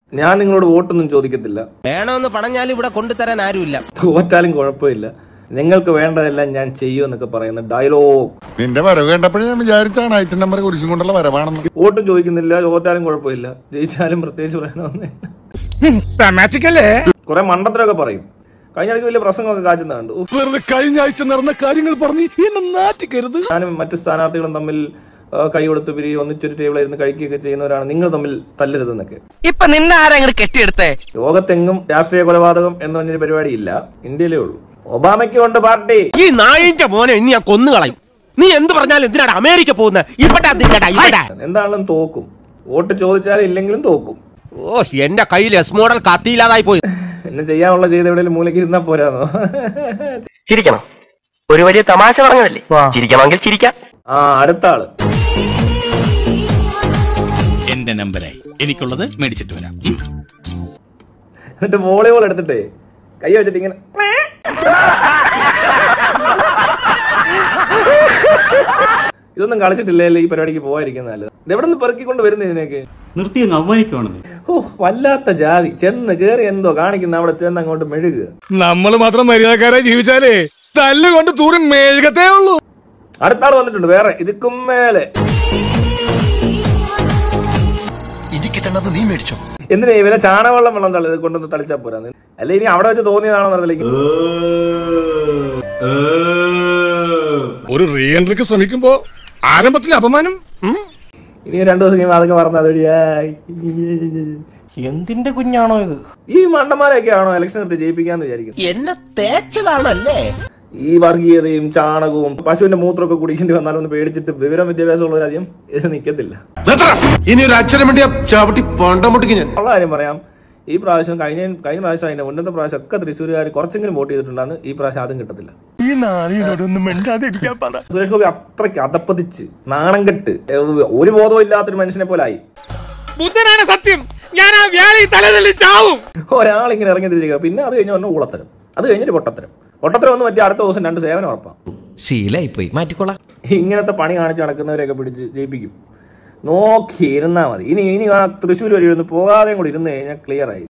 ഞാൻ നിങ്ങളോട് വോട്ടൊന്നും ചോദിക്കത്തില്ല. വേണമെന്ന് പറഞ്ഞാലും ഇവിടെ കൊണ്ടുതരാൻ ആരുമില്ല. തോറ്റാലും കുഴപ്പമില്ല, നിങ്ങൾക്ക് വേണ്ടതെല്ലാം ഞാൻ ചെയ്യുമെന്നൊക്കെ പറയുന്ന ഡയലോഗ്. നിന്റെ വരവ് കണ്ടപ്പോഴേ ഞാൻ വിചാരിച്ചാണ് ഐറ്റം നമ്പർ കുരിശും കൊണ്ടുള്ള വരവാണെന്ന്. വോട്ടും ചോദിക്കുന്നില്ല, തോറ്റാലും കുഴപ്പമില്ല, ജയിച്ചാലും പ്രത്യേകിച്ച് പറയാനൊന്നേ. കുറെ മണ്ടത്തരൊക്കെ പറയും. കഴിഞ്ഞ ആഴ്ച വലിയ പ്രസംഗമൊക്കെ കാച്ചുന്നുണ്ട്. കഴിഞ്ഞ ആഴ്ച നടന്ന കാര്യങ്ങൾ പറഞ്ഞ് എന്നെ നാറ്റിക്കരുത്. ഞാനും മറ്റു സ്ഥാനാർത്ഥികളും തമ്മിൽ കൈ കൊടുത്ത് പിരിയും ഒന്നിച്ചൊരു ടേബിളിരുന്ന് കഴിക്കുകയൊക്കെ ചെയ്യുന്നവരാണ്. നിങ്ങൾ തമ്മിൽ തല്ലരുതെന്നൊക്കെ. ഇപ്പൊ നിന്നെ ആരെങ്കിലും കെട്ടിയെടുത്തേ? ലോകത്തെങ്ങും രാഷ്ട്രീയ കൊലപാതകം എന്ന് പറഞ്ഞൊരു പരിപാടി ഇല്ല, ഇന്ത്യയിലേ ഉള്ളൂ. ഒബാമയ്ക്ക് കൊണ്ട് പാർട്ടി. ഈ നായിന്റെ മോനെ ഇനി ഞാൻ കൊന്നുകളയും. നീ എന്ത് പറഞ്ഞാലും എന്തിനാണ് അമേരിക്ക പോകുന്നത്? എന്താണെങ്കിലും തോക്കും. വോട്ട് ചോദിച്ചാലും ഇല്ലെങ്കിലും തോക്കും. ഓ, എന്റെ കയ്യിൽ എസ് മോഡൽ കത്തിയില്ലാതായി പോയി. എന്നെ ചെയ്യാനുള്ള ചെയ്ത് എവിടെയെങ്കിലും മൂലയ്ക്ക് ഇരുന്നാ പോരാന്നോ? ചിരിക്കണം, ഒരു വലിയ തമാശ പറഞ്ഞതല്ലേ, ചിരിക്കണമെങ്കിൽ ചിരിക്കാം. അടുത്ത ആള് എന്റെ നമ്പറായി, എനിക്കുള്ളത് മേടിച്ചിട്ട് വരാം. എന്നിട്ട് വോളിബോൾ എടുത്തിട്ടേ കൈ വെച്ചിട്ട് ഇങ്ങനെ ഇതൊന്നും കളിച്ചിട്ടില്ലേ? ഈ പരിപാടിക്ക് പോകാതിരിക്കുന്ന നല്ലത്. എവിടെ നിന്ന് പെറുക്കിക്കൊണ്ട് വരുന്നത് ഇതിനൊക്കെ? നിർത്തി അവമാനിക്കുവാണെന്ന്. ഓ, വല്ലാത്ത ജാതി. ചെന്ന് കേറി എന്തോ കാണിക്കുന്ന, അവിടെ ചെന്ന് അങ്ങോട്ട് മെഴുകുക. നമ്മള് മാത്രം മര്യാദക്കാരെ ജീവിച്ചാലേ തല്ലുകൊണ്ട് തൂറി മെഴുകത്തേ ഉള്ളൂ. അടുത്ത ആൾ വന്നിട്ടുണ്ട് വേറെ. ഇതിക്കും മേലെ നീ മേടിച്ചോ? എന്തിനാ ഇവരെ ചാണകവെള്ളം കൊണ്ടൊന്ന് തളിച്ചാ പോരാന്ന്? അല്ലെ ഇനി അവിടെ വെച്ച് തോന്നിയതാണോ? ഒരു റീ എൻട്രിക്ക് ശ്രമിക്കുമ്പോ ആരംഭത്തിൽ അപമാനം. ഇനി 2 ദിവസം കഴിയുമ്പോ അതൊക്കെ പറഞ്ഞാൽ എന്തിന്റെ കുഞ്ഞാണോ ഇത്? ഈ മണ്ടന്മാരെയൊക്കെ ആണോ ഇലക്ഷൻ എടുത്ത് ജയിപ്പിക്കാന്ന് വിചാരിക്കും? എന്നെ തേച്ചതാണല്ലേ? ഈ വർഗീയതയും ചാണകവും പശുവിന്റെ മൂത്രമൊക്കെ കുടിക്കേണ്ടി വന്നാലും ഒന്ന് പേടിച്ചിട്ട് വിവരം വിദ്യാഭ്യാസമുള്ള രാജ്യം ഇത് നിൽക്കത്തില്ല. ഇനി ഒരു അക്ഷരം വേണ്ടി ചവിട്ടി പൊണ്ടമുട്ടിക്ക് ഞാൻ ഉള്ള കാര്യം പറയാം. ഈ പ്രാവശ്യം കഴിഞ്ഞ പ്രാവശ്യം അതിന്റെ മുന്നത്തെ പ്രാവശ്യം ഒക്കെ തൃശ്ശൂരുകാർ കുറച്ചെങ്കിലും വോട്ട് ചെയ്തിട്ടുണ്ടാന്ന്. ഈ പ്രാവശ്യം അതും കിട്ടത്തില്ല. സുരേഷ് ഗോപി അത്രയ്ക്ക് അതപ്പതിച്ച് നാണം കെട്ട് ഒരു ബോധവും ഇല്ലാത്തൊരു മനുഷ്യനെ പോലെ ആയി. സത്യം, ഞാൻ ആ വ്യാളി തലതല്ലി ചാവും. ഒരാളിങ്ങനെ ഇറങ്ങി തിരിക്കുക. പിന്നെ അത് കഴിഞ്ഞ പറഞ്ഞ ഊളത്തരം, അത് കഴിഞ്ഞിട്ട് പൊട്ടത്തരം ഒന്ന് പറ്റി അടുത്ത ദിവസം 2 സേവനം ഉറപ്പാം. ശീലായി പോയി, മാറ്റിക്കോളാം. ഇങ്ങനത്തെ പണി കാണിച്ച് നടക്കുന്നവരെയൊക്കെ പിടിച്ച് ജയിപ്പിക്കും. നോക്കി ഇരുന്നാ മതി. ഇനി ആ തൃശ്ശൂർ വഴി ഒന്ന് പോകാതെയും കൂടി ഇരുന്ന് കഴിഞ്ഞാൽ ക്ലിയർ ആയി.